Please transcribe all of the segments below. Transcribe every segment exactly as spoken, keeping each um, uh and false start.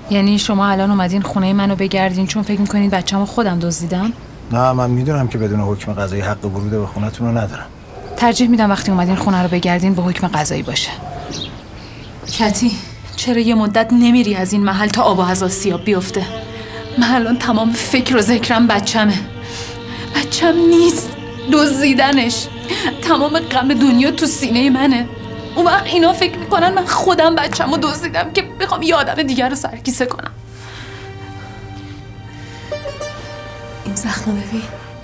یعنی شما الان اومدین خونه منو بگردین چون فکر میکنین بچه‌مو خودم دزدیدم؟ نه، من میدونم که بدون حکم قضایی حق ورود به خونتون رو ندارم. ترجیح میدم وقتی اومدین خونه رو بگردین با حکم قضایی باشه. کتی، چرا یه مدت نمیری از این محل تا آب و هوا سیاه بیفته؟ من الان تمام فکر و ذکرم بچمه. بچم نیست، دزدیدنش. تمام غم دنیا تو سینه منه. اون وقت اینا فکر میکنن من خودم بچه‌مو دزدیدم که بخوام یه آدم دیگر رو سرکیسه کنم. این زخمو ببین،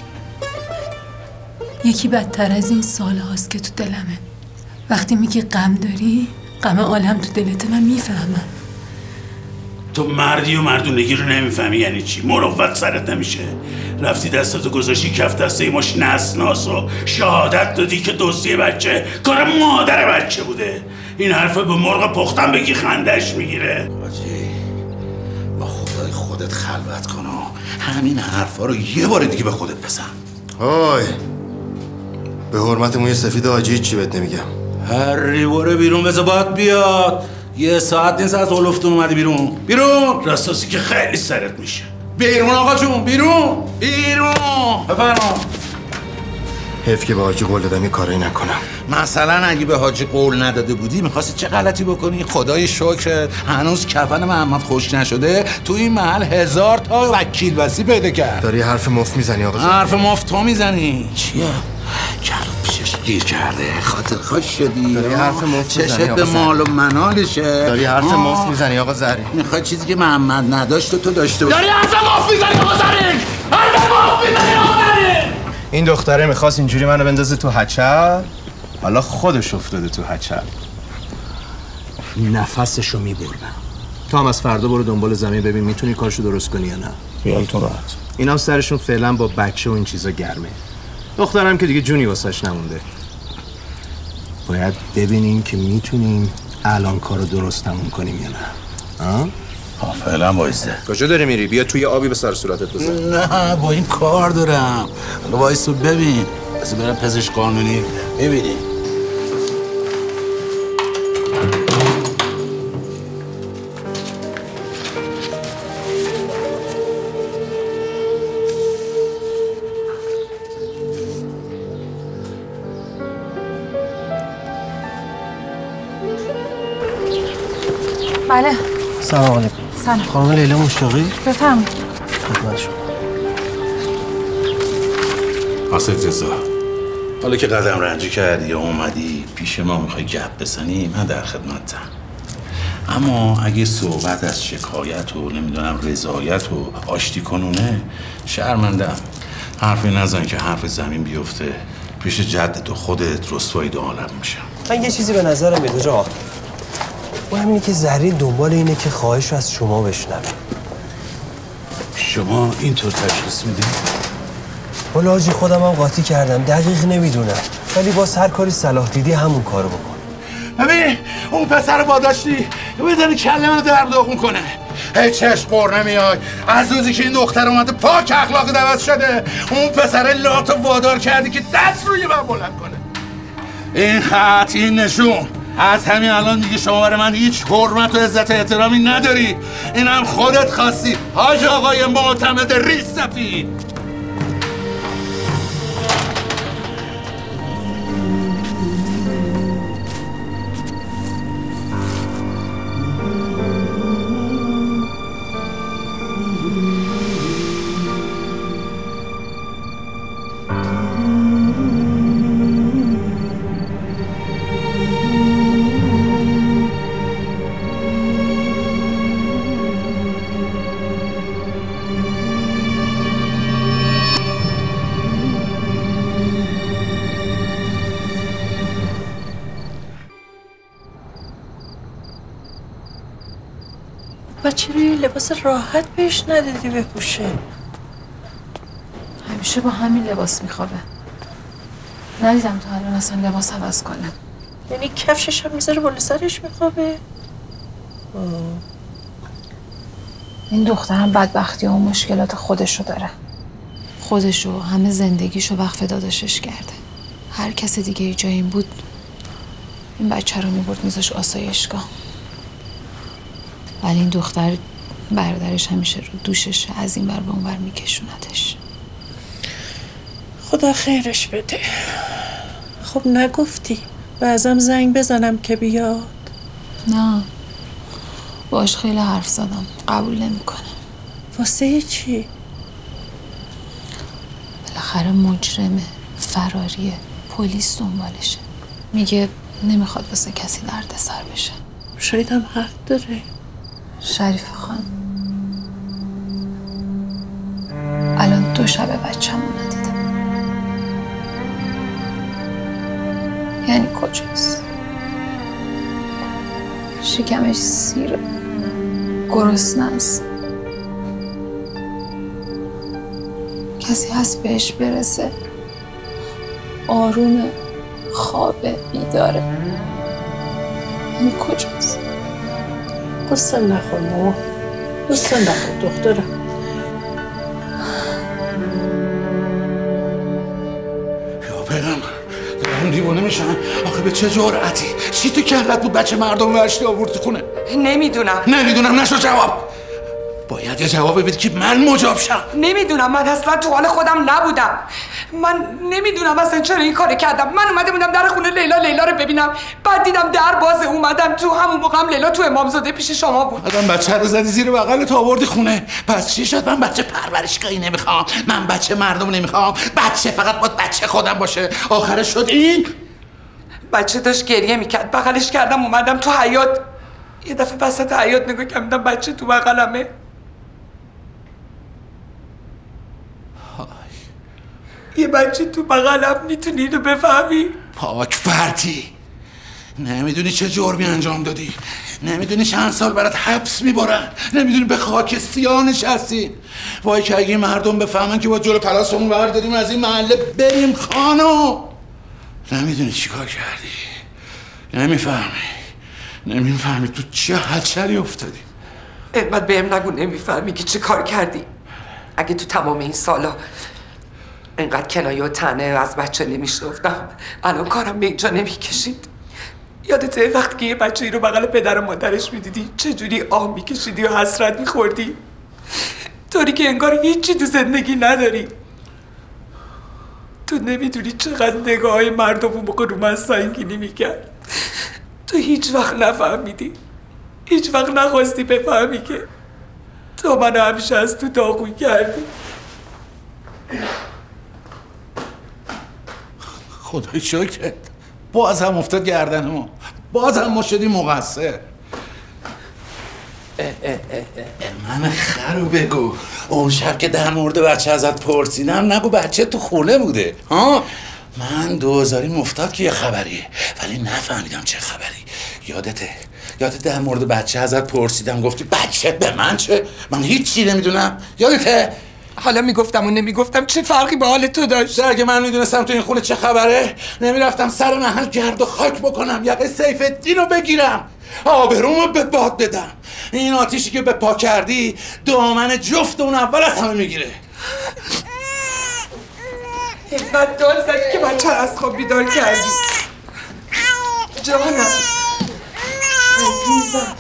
یکی بدتر از این سال هاست که تو دلمه. وقتی میگی غم داری، غم عالم تو دلت، من میفهمم. تو مردی و مردونگی رو نمیفهمی یعنی چی؟ مروت سرت نمیشه. رفتی دستتو گذاشتی کف دسته ماش نسناس و شهادت دادی که دزدی بچه کار مادر بچه بوده. این حرف به مرغ پختن بگی خندش میگیره. حاجی با خدای خودت خلوت کن و همین حرفا رو یه بار دیگه به خودت بزن. های به حرمت موی سفید حاجی چی بهت نمیگم. هر ریوره بیرون بذار باد بیاد. یه ساعت نیست از اولفتون اومدی بیرون. بیرون راستی که خیلی سرت میشه. بیرون آقا جون، بیرون بیرون. بفرما. حیف که به حاجی قول دادم یه کاری نکنم. مثلا اگه به حاجی قول نداده بودی میخواستی چه غلطی بکنی؟ خدای شکر هنوز کفن محمد خوش نشده. تو این محل هزار تا وکیل وسی پیدا کرد. داری حرف مفت میزنی آقا؟ حرف مفت تو میزنی. چیه؟ کلو پیشش گیر کرده، خاطر خوش شدی. داری حرف مفت میزنی آقا؟ چشت به مال و منالشه. داری حرف مفت میزنی آقا زرین. میخوای چیزی که محمد نداشت تو داشته باشی. داری حرف مفت میزنی آقا زرین. حرف مفت میزنی آقا زرین. این دختره میخواست اینجوری منو بندازه تو هچل، حالا خودش افتاده تو هچل. نفسشو میبرم. تو هم از فردا برو دنبال زمین ببین میتونی کارشو درست کنی یا نه. خیالتون راحت. اینا هم سرشون فعلا با بچه و این چیزا گرمه. دخترم که دیگه جونی واسش نمونده. باید ببینیم که میتونیم الان کارو درست تموم کنیم یا نه. ها؟ ها فعلا وایسته. کجا داری میری؟ بیا توی آبی به سر صورتت بزن. نه با این کار دارم. وایسو ببین. بس برم پزشک قانونی ببینی. بله. سلام علیکم. سلام. خانم لیلا مشتاقی؟ بفرمایید. خدمت شما. آسد رضا، حالا که قدم رنجی کردی یا اومدی پیش ما میخوای گپ بزنی، من در خدمتم. اما اگه صحبت از شکایت و نمیدونم رضایت و آشتی کنونه، شرمندم. حرفی نزن که حرف زمین بیفته پیش جدت و خودت رسوایی دو عالم میشم. من یه چیزی به نظرم میاد آقا. اون همینه که زرین دنبال اینه که خواهش از شما بشنوه. شما اینطور تشخیص میدید؟ والا حاجی خودم هم قاطی کردم، دقیق نمیدونم، ولی با هر کاری صلاح دیدی همون کارو بکن. ببین اون پسر رو باداشتی بزنی کله منو در داغون کنه. هیچ چشم قر نمیای. از روزی که این دختر اومده پاک اخلاق عوض شده. اون پسر لاتو وادار کردی که دست روی من بلند کنه. این خط، این نشون از همین الان دیگه شما برای من هیچ حرمت و عزت و احترامی نداری. اینم خودت خواستی حاج آقای معتمد ریز سفید. و چرا یه لباس راحت بهش ندادی بپوشه؟ همیشه با همین لباس میخوابه. ندیدم تا الان اصلا لباس عوض کنم. یعنی کفشش هم میذاره بالا سرش میخوابه؟ این دخترم بدبختی و مشکلات خودشو داره. خودشو، همه زندگیشو وقف داداشش کرده. هر کس دیگه جای این بود این بچه رو میبرد میذاش آسایشگاه. ولی این دختر برادرش همیشه رو دوشش از این ور به اون ور میکشوندش. خدا خیرش بده. خب نگفتی بعضم زنگ بزنم که بیاد؟ نه باش خیلی حرف زدم، قبول نمیکنه. واسه چی؟ بالاخره مجرمه، فراریه، پلیس دنبالشه. میگه نمیخواد واسه کسی درد سر بشه. شاید هم حق داره. شریف خان الان دو شبه بچه‌مو ندیدم. یعنی کجاست؟ شکمش سیره، گرسنه است. کسی هست بهش برسه؟ آرومه، خوابه، بیداره. یعنی کجاست؟ قصه نخور ماما، قصه نخور دخترم. یا پیغمبر دارم دیوانه میشم. آخه به چه جرأتی؟ چی تو کلت بود بچه مردم ورشتی آوردی خونه؟ نمیدونم نمیدونم نشو جواب. باید یه جواب بدی که من مجاب شم. نمیدونم، من اصلا تو حال خودم نبودم. من نمیدونم اصلا چرا این کار کردم. من اومده بودم در خونه لیلا لیلا رو ببینم، بعد دیدم در بازه. اومدم تو، همون موقع هم لیلا تو امامزاده پیش شما بود. بعدم بچه رو زدی زیر بغل تو آوردی خونه. پس چی شد؟ من بچه پرورشگاهی نمیخوام، من بچه مردم نمیخوام، بچه فقط باید بچه خودم باشه. آخرش شد این. بچه داشت گریه میکرد، بغلش کردم اومدم تو حیاط. یه دفعه وسط حیاط نگاه کردم بچه تو بغلمه. یه بچه تو بغلم، میتونی اینو بفهمی؟ پاک فردی، نمیدونی چه جرمی انجام دادی، نمیدونی چند سال برات حبس میبرن، نمیدونی به خاک سیاه نشستی. وای که اگه مردم بفهمن که با جلو پلاسمون برداریم از این محله بریم خانو. نمیدونی چی کار کردی، نمیفهمی نمیفهمی تو چه حچری افتادی. اینقدر بهم نگو نمیفهمی که چه کار کردی. اگه تو تمام این سالا اینقدر کنایه و طعنه از بچه نمیشنفتم، الان کارم به اینجا نمیکشید. یادته وقتی که یه بچه ای رو بغل پدر و مادرش میدیدی چجوری آه میکشیدی و حسرت میخوردی؟ طوری که انگار هیچی تو زندگی نداری. تو نمیدونی چقدر نگاه های مردم اون موقع رو من سنگینی میکرد. تو هیچ وقت نفهمیدی، هیچ وقت نخواستی بفهمی که تو منو همیشه از تو داغون کردی. خدای شکرت باز هم افتاد گردن ما، باز هم ما شدیم مقصر. من خرو بگو، اون شب که در مورد بچه ازت پرسیدم نگو بچه تو خونه بوده ها. من دوزاریم افتاد که یه خبریه ولی نفهمیدم چه خبری. یادته یادت در مورد بچه ازت پرسیدم گفتی بچه به من چه؟ من هیچ چی نمیدونم. یادته؟ حالا میگفتم و نمیگفتم چه فرقی به حال تو داشت؟ اگه من میدونستم تو این خونه چه خبره نمیرفتم سر محل گرد و خاک بکنم، یقه سیف الدین رو بگیرم، آبرومو به باد بدم. این آتیشی که به پا کردی دامن جفت اون اول از همه میگیره. اینقدر داد زدی که بچه از خواب بیدار کردی. جانم عزیزم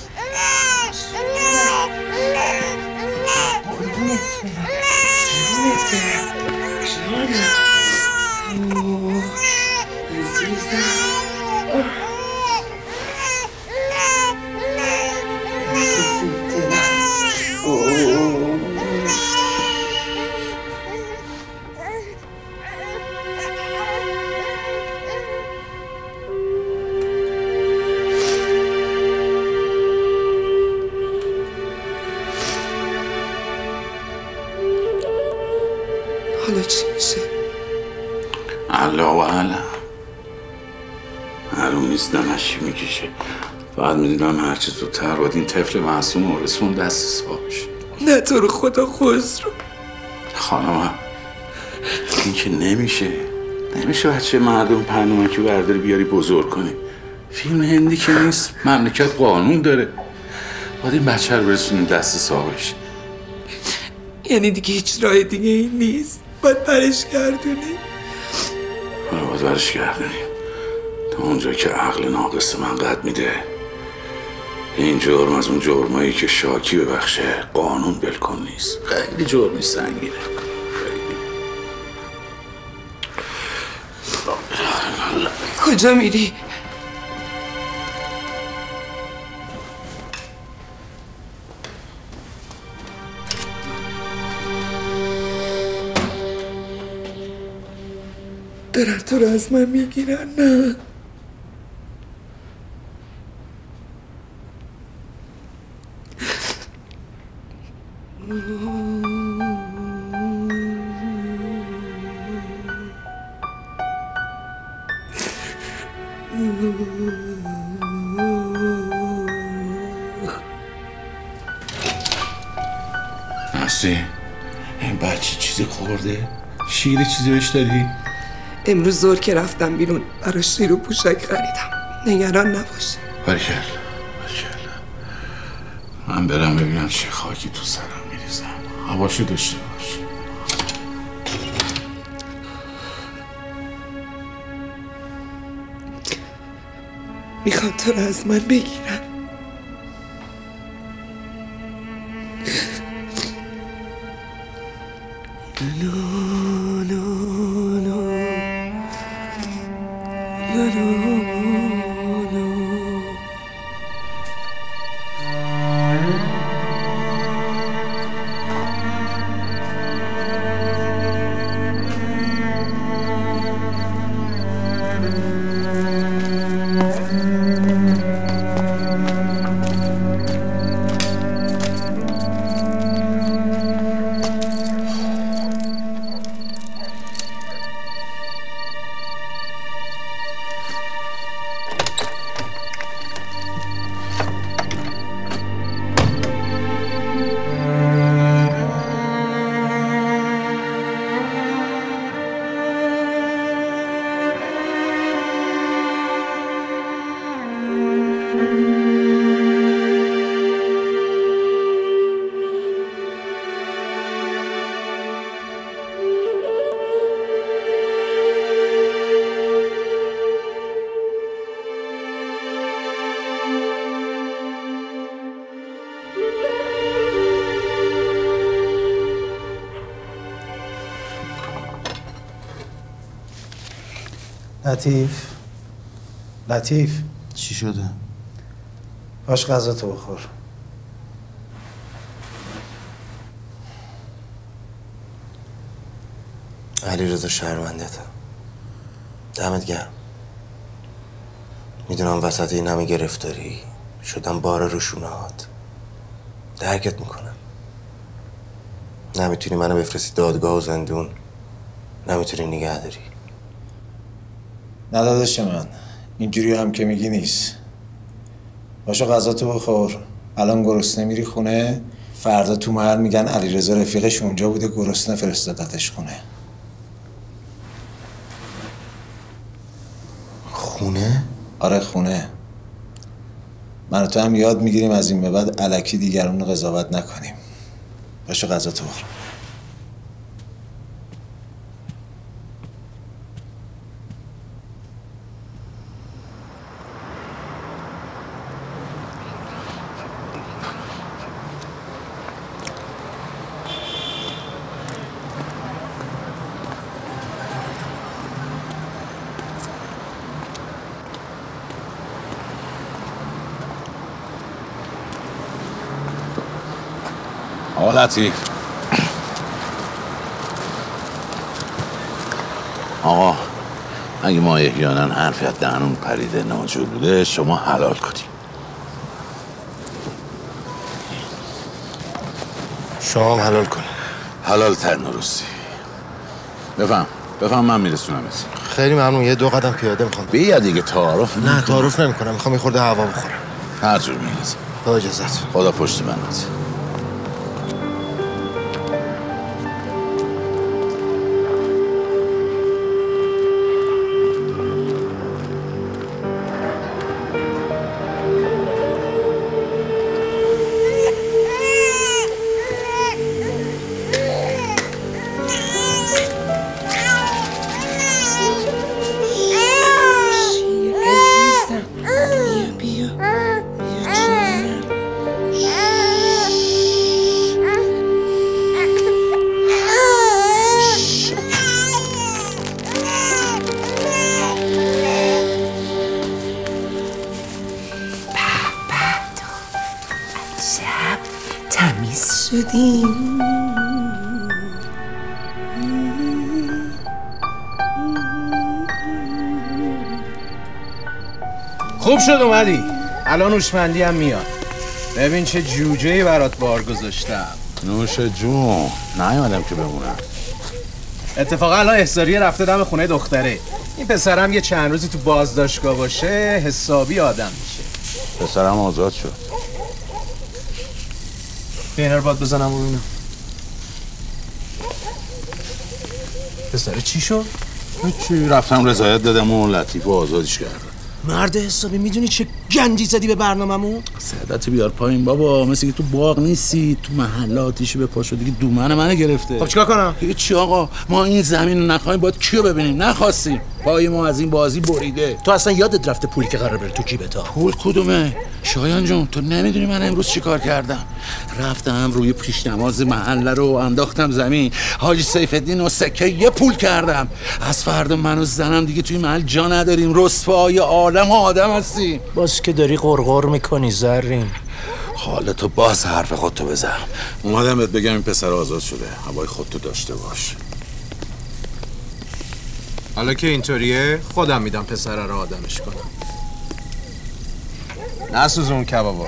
حالا چی میشه؟ الله و علم. معلوم نیست دمش چی میکشه. فقط میدونم هرچی زودتر باید این طفل معصوم رو رسون دست صاحبش. نه تو رو خدا خسرو. خانمم این که نمیشه نمیشه بچه مردم پرنامکی برداری بیاری بزرگ کنی. فیلم هندی که نیست، مملکت قانون داره. باید این بچه رو برسونیم دست صاحبش. یعنی دیگه هیچ راه دیگه این نیست، باید برش گردونیم. آره باید برش گردونیم تا اونجا که عقل ناقص من قد میده این جرم از اون جرمایی که شاکی ببخشه قانون بالکن نیست. خیلی جرمی سنگینه. کجا میری؟ دارن تو رو از من میگیرن. نه نسی این بچه چیزی خورده؟ شیر چیزی بهش دادی؟ امروز زور که رفتم بیرون برای شیر و پوشک خریدم. نگران نباش. باریکلا باریکلا. من برم ببینم چه خاکی تو سرم میریزم. هواشو داشته باش. میخوام تو رو از من بگیرن. لو لو لو لو لو. لطیف لطیف چی شده؟ باش غذا تو بخور. علیرضا شرمنده‌ام. دمت گرم. میدونم وسط این همه گرفتاری شدم بار روشونهات. درکت میکنم. نمیتونی منو بفرستی دادگاه و زندون. نمیتونی نگه داری. نه داداش من اینجوری هم که میگی نیست. باشو غذا تو بخور. الان گرسنه میری خونه، فردا تو محل میگن علیرضا رفیقش اونجا بوده گرسنه فرستادتش خونه. خونه؟ آره خونه. من و تو هم یاد میگیریم از این به بعد الکی دیگران رو قضاوت نکنیم. باشو غذا تو بخور. آقا لطیف. آقا اگه ما احیانا حرفی از دهنمون پریده ناجور بوده شما حلال کنیم. شما هم حلال کن. حلال تر نرسی. بفهم بفهم من میرسونمت. خیلی ممنون. یه دو قدم پیاده میخوام. بیا دیگه تعارف. نه تعارف نمیکنم. میخوام یه خورده هوا بخورم. هر جور میرسه. با اجازت. خدا پشت بندت. بیا بیا بیا جانم. شب تمیز شدیم. خوب شد اومدی. الان هوشمندی هم میاد. ببین چه جوجه‌ای برات بار گذاشتم. نوش جون. نیومدم که بمونم. اتفاقا الان احضاریه رفته دم خونه دختره. این پسرم یه چند روزی تو بازداشتگاه باشه حسابی آدم میشه. پسرم آزاد شد. بینا رو باید بزنم و ببینم. پسره چی شد؟ چی؟ رفتم رضایت دادم و لطیف و آزادش کردم. مرد حسابی میدونی چه گندی زدی به برنامه‌مون؟ سعادت بیار پایین بابا، مثل که تو باغ نیستی، تو محله آتیشی به پا شد دیگه دومن منو گرفته. خب چیکار کنم؟ هیچی آقا، ما این زمین رو نخواهیم باید کیو ببینیم؟ نخواستیم. پای ما از این بازی بریده. تو اصلا یادت رفته پولی که قرار بره تو جیبت ها؟ پول کدومه؟ شایان جون تو نمیدونی من امروز چیکار کردم؟ رفتم روی پیش نماز محله رو انداختم زمین، حاجی سیف الدین و سکه یه پول کردم. از فردا من و زنم دیگه توی محل جا نداریم، رسوای عالم و آدم هستیم. باز که داری غرغر میکنی زرین. حالتو باز حرف خودتو بزن. اومدم بهت بگم این پسر آزاد شده، هوای خودتو داشته باش. حالا که اینطوریه خودم میدم پسر رو آدمش کنم. نسوزون کبابا.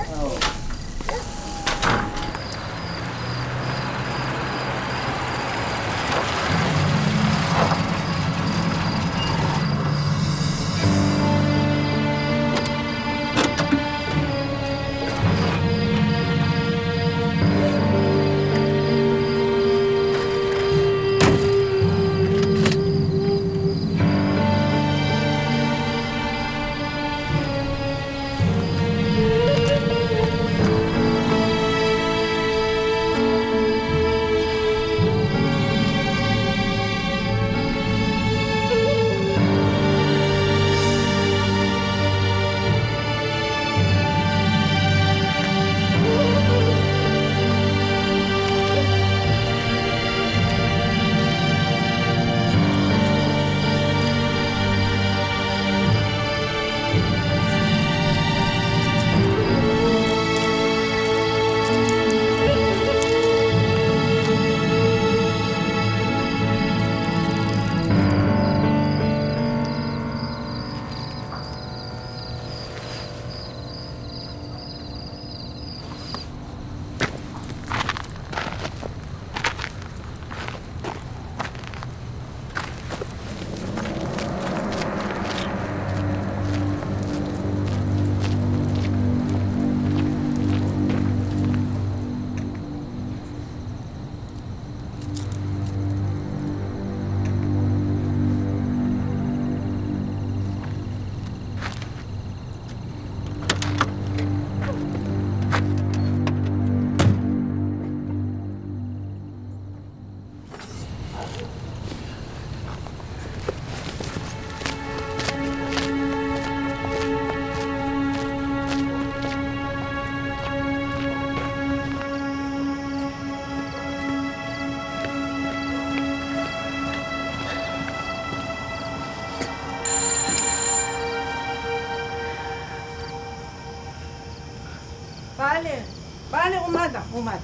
بله بله اومدم اومدم.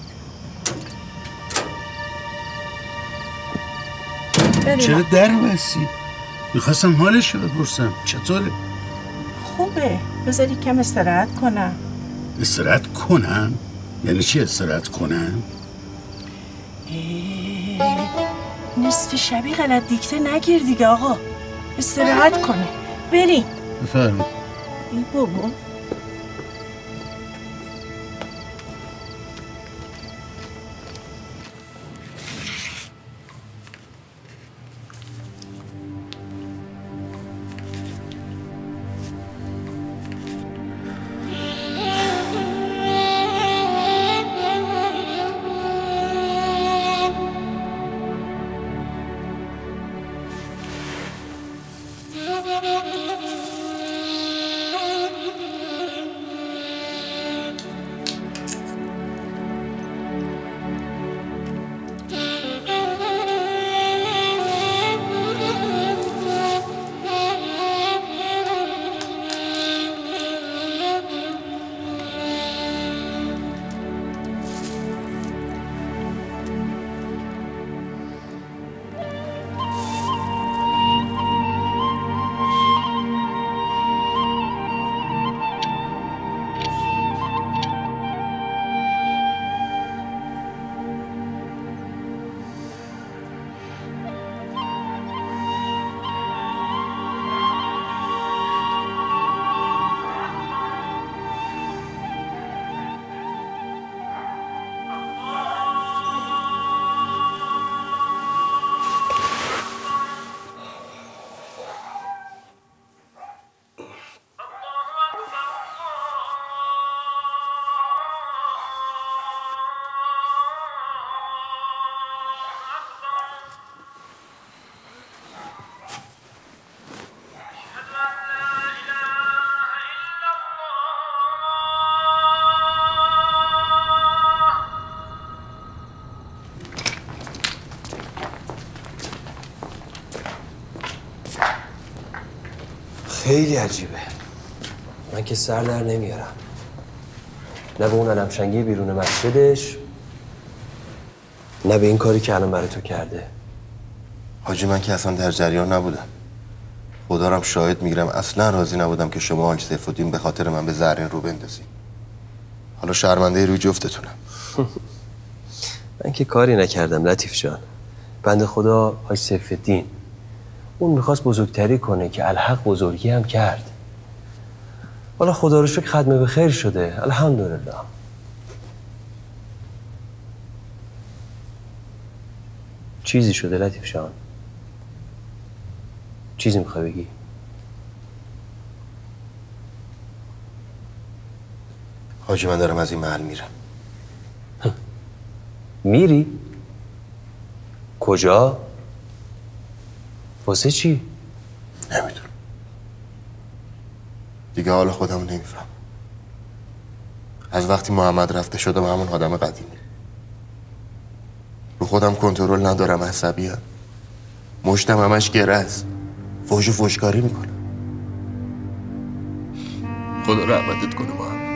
چرا در بستی؟ میخواستم حالش رو بپرسم چطوره؟ خوبه، بذاری کم استراحت کنم. استراحت کنم؟ یعنی چی استراحت کنم؟ نصف شبی غلط دیکته نگیر دیگه آقا، استراحت کنه. بریم. بفرمایید. ای بابا خیلی عجیبه. من که سر در نمیارم، نه به اون علمشنگی بیرون مسجدش، نه به این کاری که الان برای تو کرده. حاجی من که اصلا در جریان نبودم. خدا رم شاهد میگیرم اصلا راضی نبودم که شما حاج سیف‌الدین به خاطر من به زرین رو بندازی. حالا شرمنده روی جفتتونم. من که کاری نکردم لطیف جان. بنده خدا حاج سیف‌الدین اون میخواست بزرگتری کنه که الحق بزرگی هم کرد. حالا خدا رو شکر ختم به خیر شده، الحمدلله. چیزی شده لطیف جان؟ چیزی میخوای بگی؟ حاجی من دارم از این محل میرم. میری؟ کجا؟ واسه چی؟ نمیدونم. دیگه حال خودم نمیفهم. از وقتی محمد رفته شدم همون آدم قدیمی. رو خودم کنترل ندارم، عصبیم. مشتم همش گره است. فوش و فوشکاری میکنم. خدا رحمتت کنه محمد.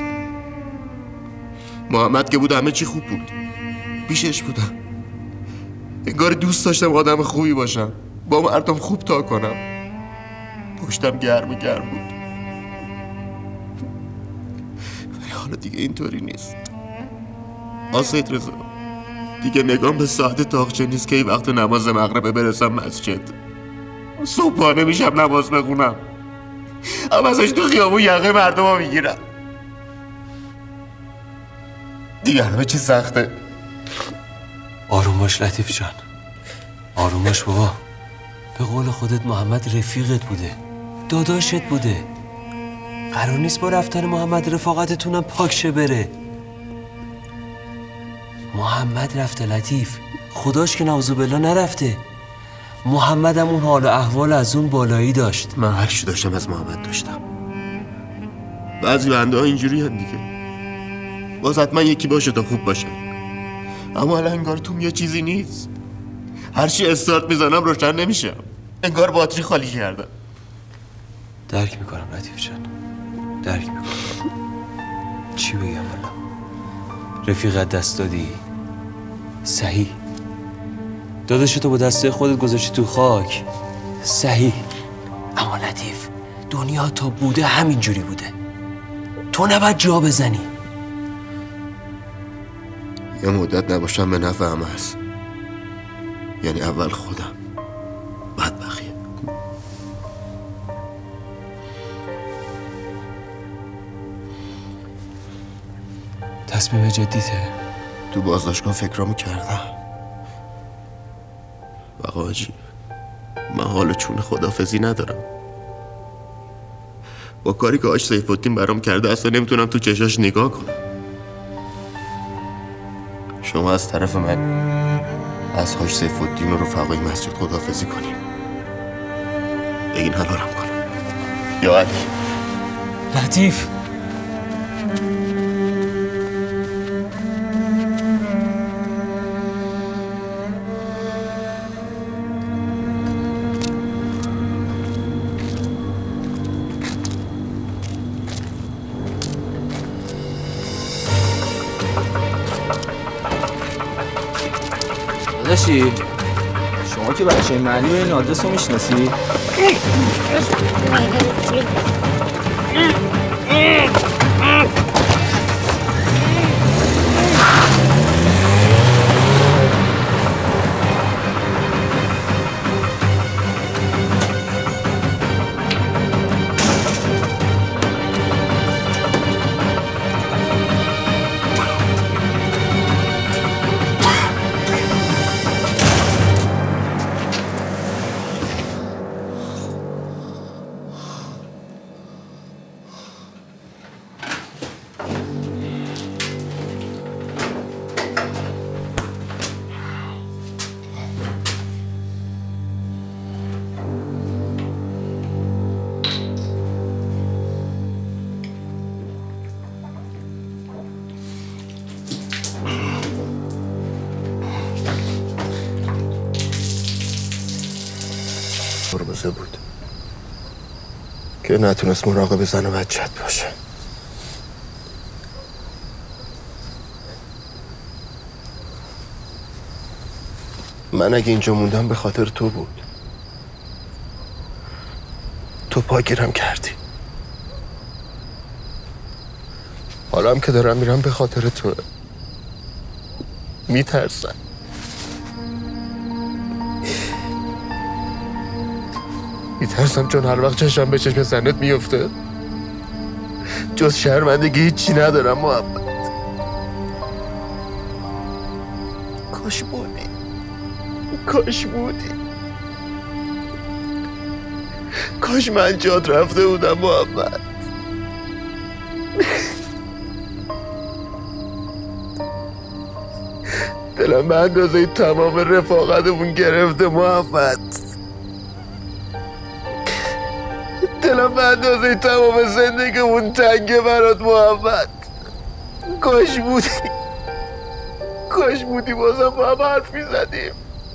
محمد که بود همه چی خوب بود. پیشش بودم. انگار دوست داشتم آدم خوبی باشم، با مردم خوب تا کنم. پشتم گرم گرم بود. ولی حالا دیگه اینطوری نیست. آسید رضا، دیگه نگام به ساعت تاقچه نیست که این وقت نماز مغربه برسم مسجد. صبحانه میشم نماز بخونم، اما ازش تو خیابون یقه مردم ها میگیرم. دیگه همه چی سخته. آروم باش لطیف جان، آروم باش بابا. به قول خودت محمد رفیقت بوده، داداشت بوده. قرار نیست با رفتن محمد رفاقتتونم پاکشه بره. محمد رفته لطیف، خداش که نعوذ بالله نرفته. محمد هم اون حال و احوال از اون بالایی داشت. من هر چی داشتم از محمد داشتم. بعضی بنده ها اینجوری هم دیگه، باز حتما یکی باشه تا خوب باشه. اما الان انگار توم یه چیزی نیست. هر چی استارت میزنم روشن نمیشم، انگار باتری خالی کردم. درک میکنم لطیف جان، درک میکنم. چی بگم والا؟ رفیقت دست دادی؟ صحیح. داداشتو با دسته خودت گذاشتی تو خاک؟ صحیح. اما لطیف، دنیا تا بوده همین جوری بوده. تو نباید جا بزنی. یه مدت نباشم به نفع همه هست. یعنی اول خودم، بعد بقیه. تصمیم جدیته؟ تو بازداشتگاه فکرامو کردم. بقا حاجی، من حال چون خدافزی ندارم. با کاری که حاج سیف‌الدین برام کرده اصلا نمیتونم تو چشاش نگاه کنم. شما از طرف من از حاج سیف‌الدین و رفقای مسجد خداحافظی کنیم. بگین حلالم کنم. یا علی لطیف، داداشی شما که بچه معنی و این آدرس رو میشناسی؟ ترمزه بود که نتونست مراقب زن و بچت باشه. من اگه اینجا موندم به خاطر تو بود. تو پاگیرم کردی. حالا هم که دارم میرم به خاطر تو. میترسم. میترسم چون هر وقت چشم به چشم زنت میفته جز شرمندگی هیچی ندارم محمد. کاش بودی، کاش بودی، کاش من جات رفته بودم محمد. دلم به اندازه تمام رفاقتمون گرفته محمد. دلم به اندازه تمام زندگیمون تنگه برات محمد. کاش بودی، کاش بودی بازم با هم حرف میزدیم،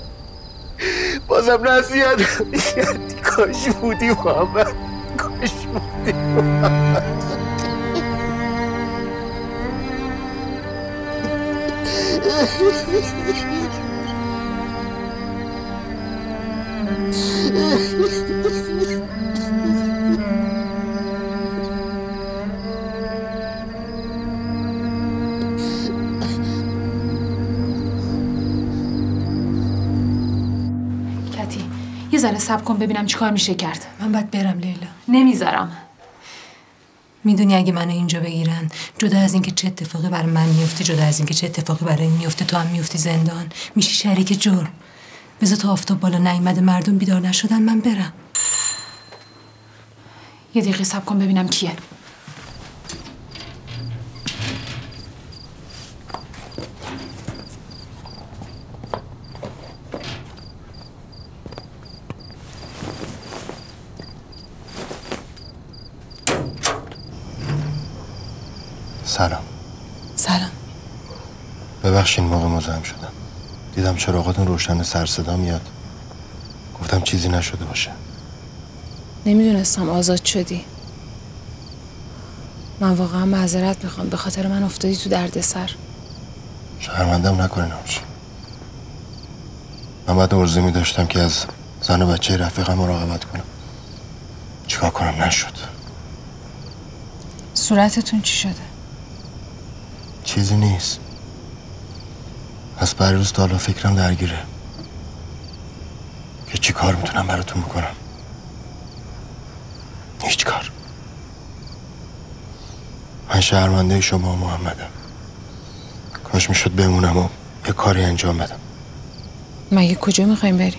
بازم نصیحت میکردی. کاش بودی محمد، کاش بودی محمد. کتی یه ذره صبر کن ببینم چیکار میشه کرد. من باید برم لیلا. نمیذارم. میدونی اگه منو اینجا بگیرن، جدا از اینکه چه اتفاقی برای من میفته، جدا از اینکه چه اتفاقی برای این میفته، تو هم میفتی زندان، میشی شریک جرم. بذار تا آفتاب بالا نیومده مردم بیدار نشدن من برم. یه دقیقه صبر کن ببینم کیه. سلام. سلام. ببخشین موقع مزاحم شدم. دیدم چراغاتون روشن، سر صدا میاد. گفتم چیزی نشده باشه. نمیدونستم آزاد شدی. من واقعا معذرت میخوام، به خاطر من افتادی تو دردسر. شرمندم نکنین آرچی. من بعد عرضه میداشتم که از زن و بچه رفیقم مراقبت کنم. چیکار کنم نشد. صورتتون چی شده؟ چیزی نیست. از پریروز تا حالا فکرم درگیره که چی کار میتونم براتون بکنم. هیچ کار. من شرمنده شما محمدم. کاش میشد بمونم و یه کاری انجام بدم. مگه کجا میخوایم بریم؟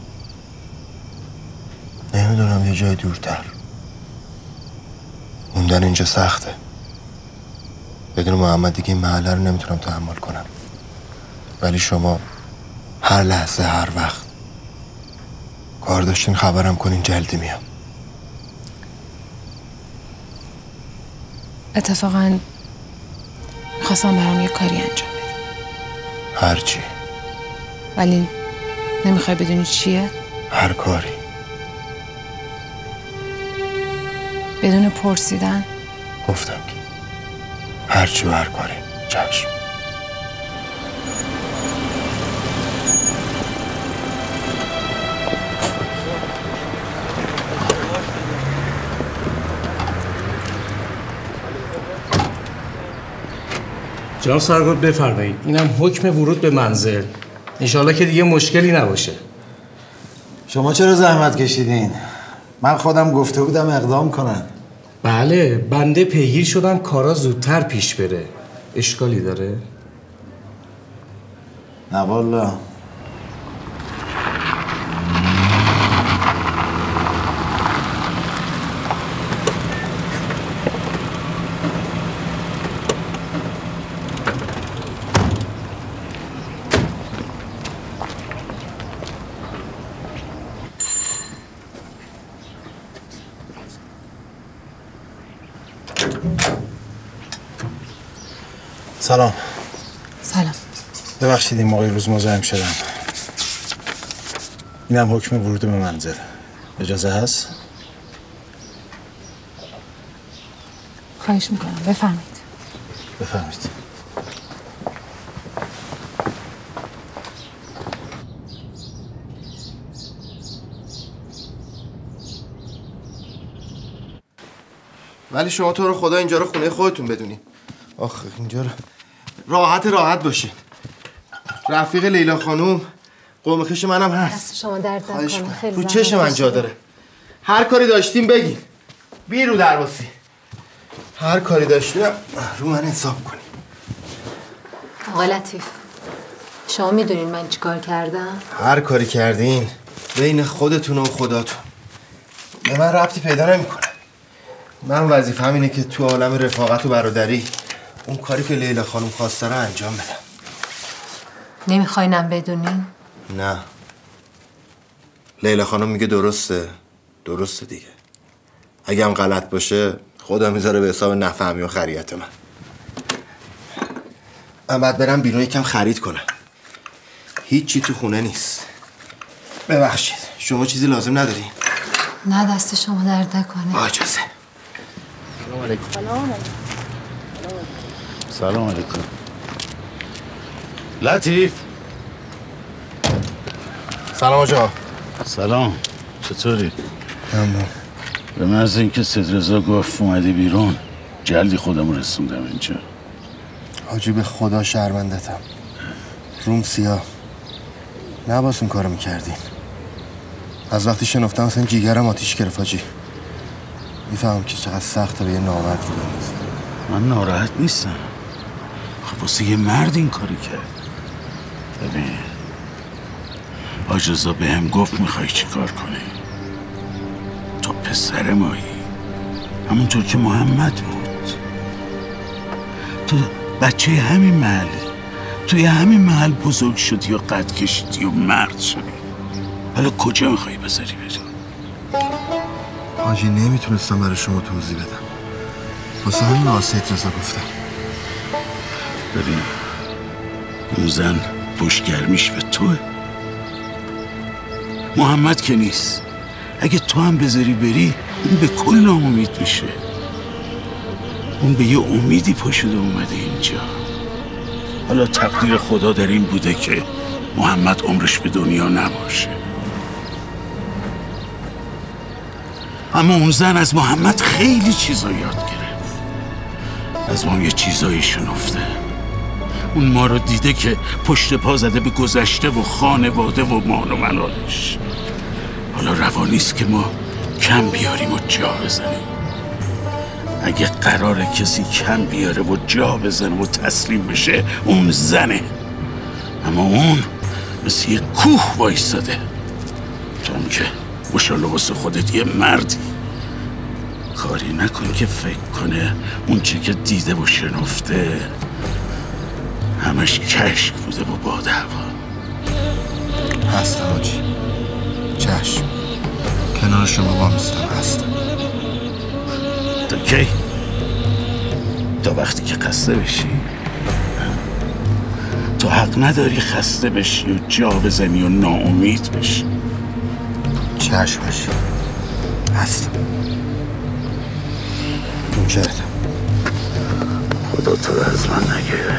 نمیدونم، یه جای دورتر. موندن اینجا سخته. بدون محمد دیگه این محله رو نمیتونم تحمل کنم. ولی شما هر لحظه هر وقت کار داشتین خبرم کنین، جلدی میام. اتفاقا خواستم برام یه کاری انجام بدی. هرچی. ولی نمیخوای بدونی چیه؟ هر کاری. بدون پرسیدن؟ گفتم که هرچی و هر کاری. چشم. جناب سرگرد بفرمایید. اینم حکم ورود به منزل. انشالله که دیگه مشکلی نباشه. شما چرا زحمت کشیدین؟ من خودم گفته بودم اقدام کنن. بله، بنده پیگیر شدم کارا زودتر پیش بره. اشکالی داره؟ نه والا. سلام. سلام. ببخشید این موقع روز مزاحم شدم. اینم حکم ورود به منزل. اجازه هست؟ خواهش میکنم بفرمایید. بفرمایید. ولی شما تو رو خدا اینجا رو خونه خودتون بدونین. آخه اینجا رو راحت راحت باشین. رفیق لیلا خانوم قوم خش منم هست. دست شما درد نکنه. خیلی رو چشم من جا داره. هر کاری داشتیم بگین. بی رو درواسی. هر کاری داشتیم رو من حساب کنیم. آقا لطیف شما میدونین من چیکار کردم؟ هر کاری کردین بین خودتون و خداتون. به من ربطی پیدا نمیکنه. من وظیفه‌م اینه که تو عالم رفاقت و برادری اون کاری که لیلا خانم خواسته رو انجام بدم. نمیخواینم بدونین؟ نه. لیلا خانم میگه درسته. درسته دیگه. اگه هم غلط باشه خدا میذاره به حساب نفهمی و خریت من. من باید برم بیرون یکم خرید کنم. هیچی تو خونه نیست. ببخشید. شما چیزی لازم نداری؟ نه دست شما درد نکنه. با اجازه. سلام علیکم. سلام علیکم. سلام علیکم. لطیف. سلام آجا. سلام. چطوری؟ ممنون. به محض اینکه سید رضا گفت اومدی بیرون جلدی خودم رسوندم اینجا. حاجی به خدا شرمندتم. روم سیاه. نباید اون کارو میکردین. از وقتی شنفتم اصلا جیگرم آتیش گرفت حاجی. میفهمم که چقدر سخته به یه نامرد رو بندازی. من ناراحت نیستم. خب واسه یه مرد این کاری کرد. ببین حاج رضا بهم گفت میخوای چی کار کنی. تو پسر مایی همونطور که محمد بود. تو بچه همین محله. توی همین محل بزرگ شدی و قد کشیدی و مرد شدی. حالا کجا میخوایی بذاری بری؟ حاجی نمیتونستم برای شما توضیح بدم. واسه همین آسید رضا گفتم. ببین اون زن پشتگرمیش به توه. محمد که نیست. اگه تو هم بذاری بری اون به کل ناامید میشه. اون به یه امیدی پا شده اومده اینجا. حالا تقدیر خدا در این بوده که محمد عمرش به دنیا نباشه. اما اون زن از محمد خیلی چیزا یاد گرفت. از ما یه چیزایی شنفته. اون ما رو دیده که پشت پا زده به گذشته و خانواده و مال و ملالش. حالا روانیست که ما کم بیاریم و جا بزنیم. اگه قراره کسی کم بیاره و جا بزنه و تسلیم بشه اون زنه. اما اون مثل یه کوه وایستاده. تو هم که ماشاءالله واسه خودت یه مردی. کاری نکن که فکر کنه اون چی که دیده و شنفته همش کشک بوده و باد هوا. هستم حاجی. چشم. کنار شما وامیستم. هستم. تا کی؟ تا وقتی که خسته بشی. تو حق نداری خسته بشی و جا بزنی و ناامید بشی. چشم باشی. هستم. اون کردم. خدا تو رو از من نگیره.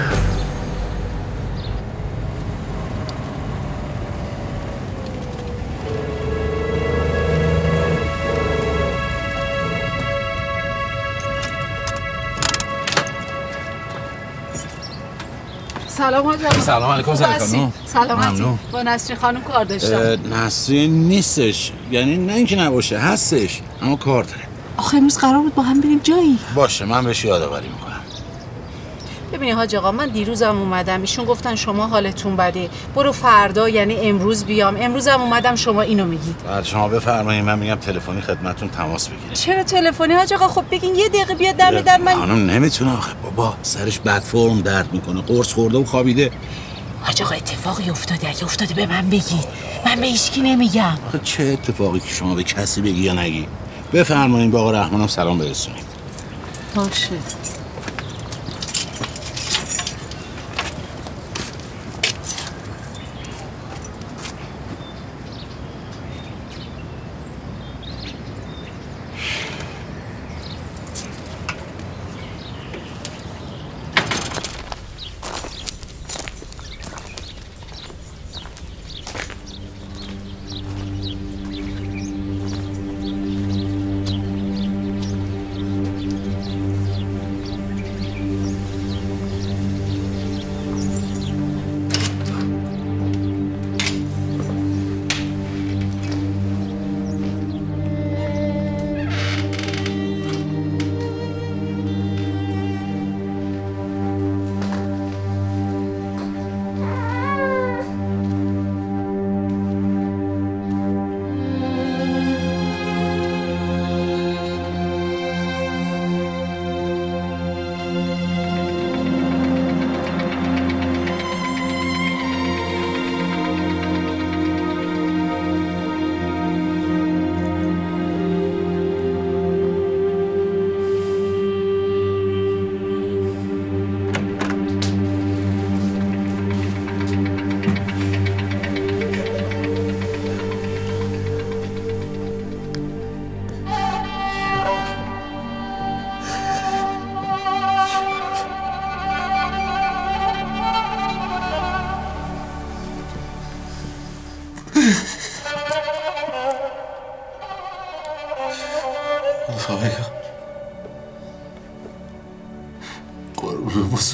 سلام حاج آقا. سلام علیکم زن خانم. سلامتی. با نسرین خانم کار داشتم. نسرین نیستش، یعنی نه اینکه نباشه، هستش اما کار داره. آخه امروز قرار بود با هم بریم جایی. باشه من بهش یادآوری میکنم. ببینی حاج آقا من دیروزم اومدم، ایشون گفتن شما حالتون بده برو فردا، یعنی امروز بیام. امروزم اومدم شما اینو میگید. بعد شما بفرمایید من میگم تلفنی خدمتتون تماس بگیره. چرا تلفنی حاج آقا؟ خب بگین یه دقیقه بیاد دم در من. خانم نمیتونه آخه بابا، سرش بد فرم درد میکنه، قرص خورده و خوابیده. حاج آقا اتفاقی افتاده، اگه افتاده به من بگید، من به هیچکی نمیگم. آخه چه اتفاقی که شما به کسی بگی یا نگی؟ بفرمایید به آقا رحمانم سلام برسونید. باشه.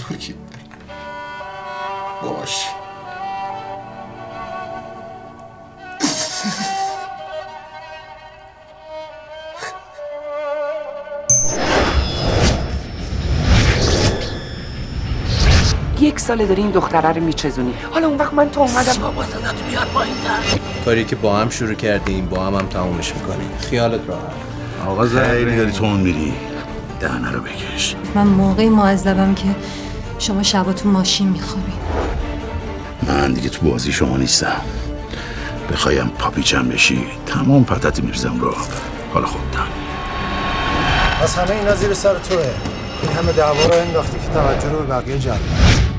قربونت باش. یک ساله داری این دختره رو میچزونی، حالا اون وقت من تو اومدم بابا صداتو بیار پایین‌تر. کاری که با هم شروع کردیم با هم هم تمومش میکنیم. خیالت راحت. آقا خیلی داری تون میری، دهنه رو بکش. من موقعی معذبم که شما شبا تو ماشین میخوابین. من دیگه تو بازی شما نیستم. بخوایم پاپیچم بشی تمام پتت میرزم رو. حالا خب تمام. از همه اینا زیر سر توه. این همه دعوا رو انداختی که توجه رو به بقیه جلب کنی.